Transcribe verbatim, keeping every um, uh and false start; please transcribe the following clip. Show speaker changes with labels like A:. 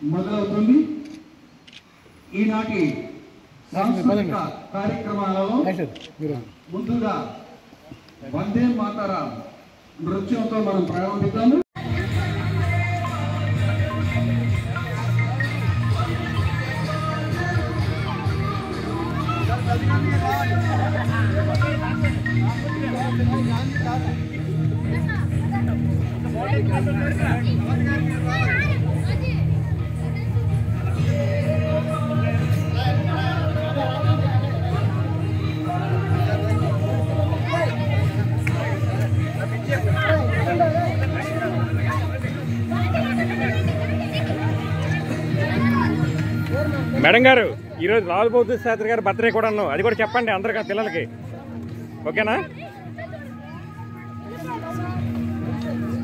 A: మొదలవుతుంది. ఈనాటి సాంస్కృతిక కార్యక్రమాలలో ముందుగా వందే మాతరం నృత్యంతో మనం ప్రారంభిద్దాము.
B: మేడం గారు, ఈరోజు లాల్ బహదూర్ శాస్త్రి గారు బర్త్డే కూడా అన్నావు, అది కూడా చెప్పండి అందరికీ పిల్లలకి, ఓకేనా?